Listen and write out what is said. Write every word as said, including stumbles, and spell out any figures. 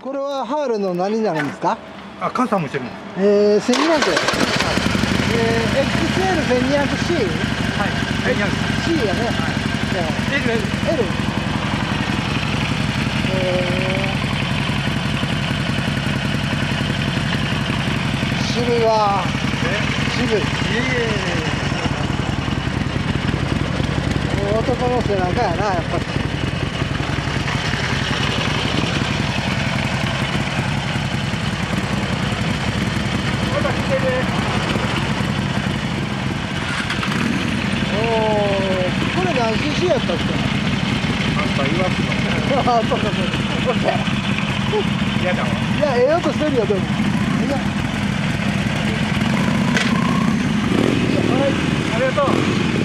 これはハーレーの何になるんですか？ あ、カンさんもしてるの。 えー、せんにひゃく。えー、エックスエルせんにひゃくシー？ はい。せんにひゃく。 C やね。 はい。 じゃあ L、L。 L。えー、渋いわ。渋い。 いえいえ。 男の背中やな、やっぱり。 また来てる。 おー、これ何 シーシー やったっけ？ なんか言わすの。 ああ、そうかそうか。 嫌だわ。 いや、ええ音してるよ、でも。いや。 はい。ありがとう。